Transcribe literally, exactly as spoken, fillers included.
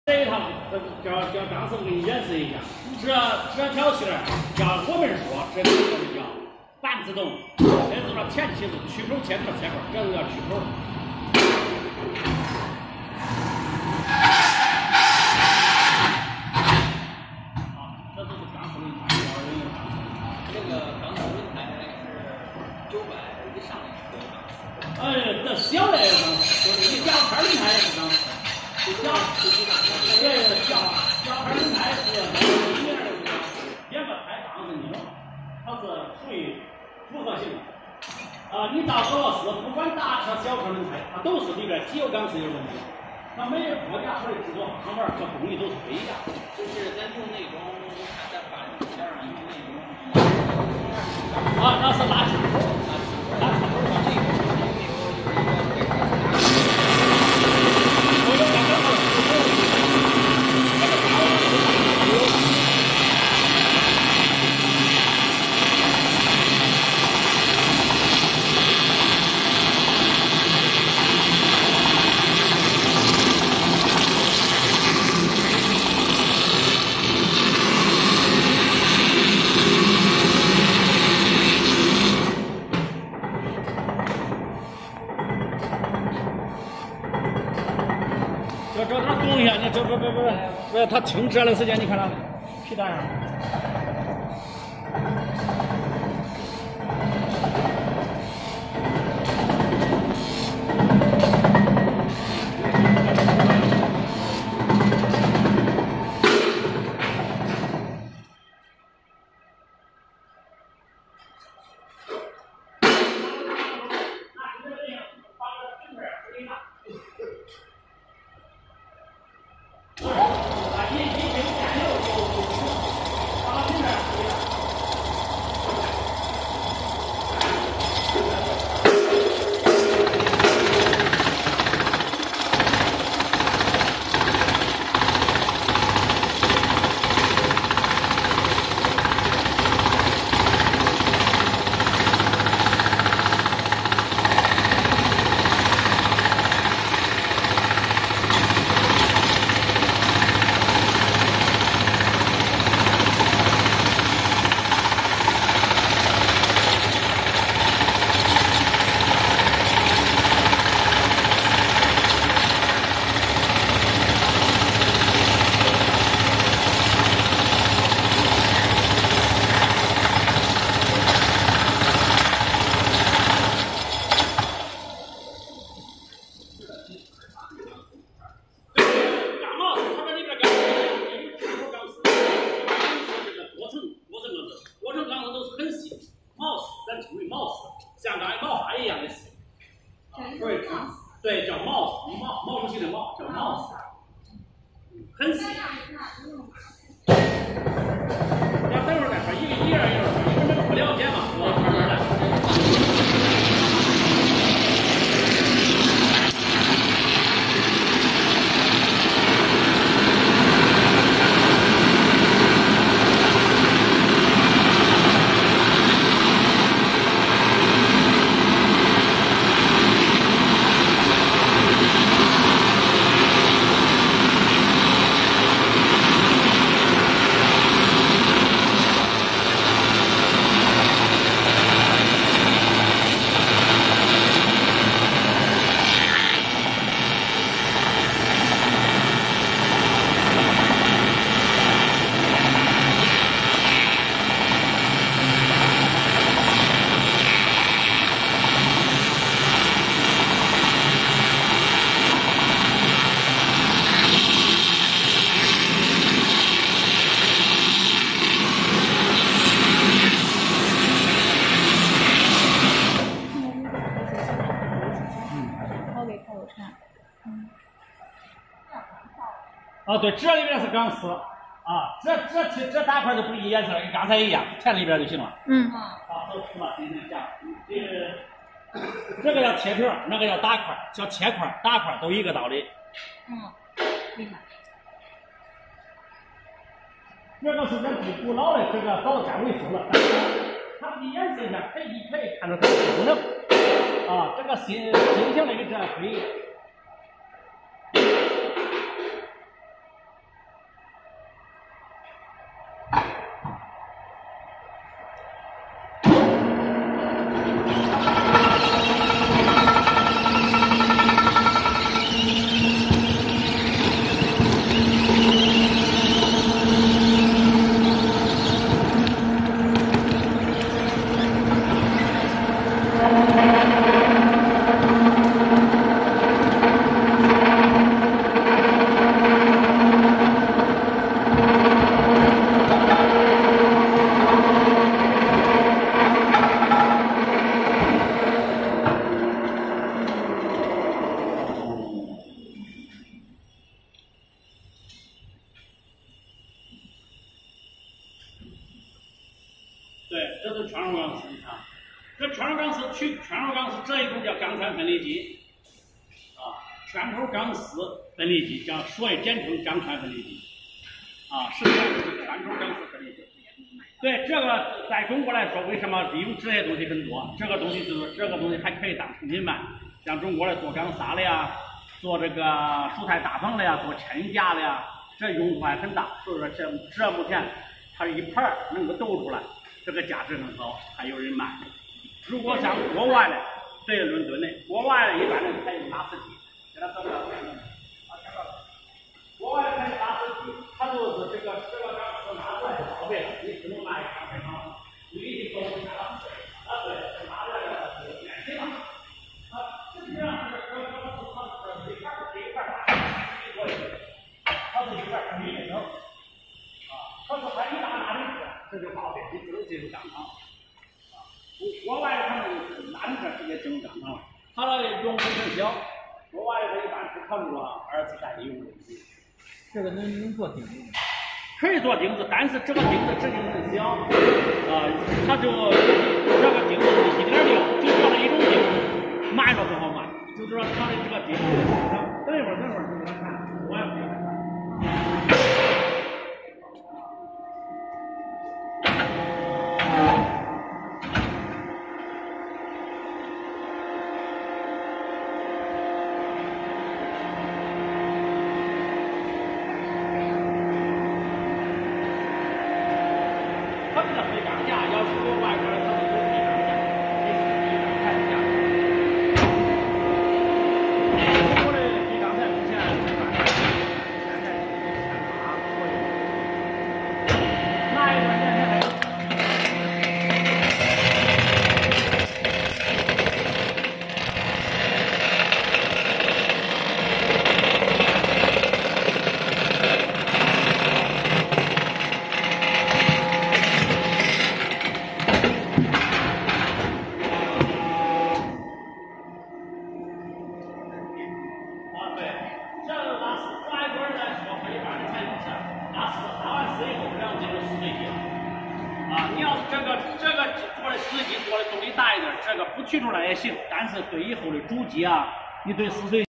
这一套叫叫张师傅给你演示一下，这这条线叫我们说这个叫半自动，这是说前期是取口切口切口，这是要取口。好，这都是钢丝轮胎，二零零钢丝轮胎。 这个钢丝轮胎是九百以上的都有钢丝。 呃，这小的钢丝，就是你小片轮胎也是钢丝。 小，这个小小孩轮胎是没有里面的这个两个胎杠是拧，它是属于复合型的。啊，你到俄罗斯，不管大车小车轮胎，它都是里边机油钢是有问题。它每个国家或者制作方法和工艺都是不一样。 就是咱用那种它在发动件上用那种。 啊，那是拉气口，拉气口啊，这个。 这这它动一下，你这不不不不，它停车的时间，你看它皮带上。对，叫帽子，帽帽子型的帽叫帽子，很细。要等会儿再说，一个一样一样说，因为你们不了解嘛，我慢慢来。 啊，对，这里边是钢丝，啊，这这这这大块都不一颜色，跟刚才一样，填里边就行了。嗯。好，都出了，今天讲，这个这个要切片，那个要打块，叫切块、打块都一个道理。嗯，厉害。这个是咱最古老的，这个早干维修了，但是它的颜色上可以可以看到它的功能。啊，这个新新型的这可以。 对，这是全rod钢丝，你看，这全rod钢丝去全rod钢丝这一种叫钢圈分离机，啊，全头钢丝分离机叫，所以简称钢圈分离机，啊，实际上就是全头钢丝分离机。对，这个在中国来说，为什么利用这些东西很多？这个东西就是这个东西还可以当成品卖，像中国的做钢砂的呀，做这个蔬菜大棚的呀，做衬架的呀，这用途还很大。所以说这这目前它一盘能够抖出来。这个价值很高，还有人买。如果像国外的，这是伦敦的，国外的一般人采用拉丝机，给它怎么样？国外的采用拉丝机，它就是这个这个钢丝拿出来就宝贝了，你只能买钢丝钢，你一定都是拿到水，啊对，拿出来的是免费的。啊，实际上是这个钢丝它是这一块这一块大，一块它是一块成品的。啊，可是它一大拿进去。这就宝贝，你只能进入钢厂。啊，国外他们拿进去直接进入钢厂了，它的用户很小，国外的一般不考虑了二次再利用的问题。 这个能能做钉子吗？ 可以做钉子，但是这个钉子直径很小，啊，它就这个钉子一点六，就做了一种钉子，卖着不好卖，就是说它的这个钉子市场。等一会儿，等一会儿，你给他看，我也不给他看。它这个飞钢架要是有外国的，它是有飞钢架，这是飞钢材的价格。中国的飞钢材目前一般现在是一千八左右，那一段时间还有。啊，你要是这个这个做的死机做的动力大一点，这个不取出来也行，但是对以后的主机啊，你对死水。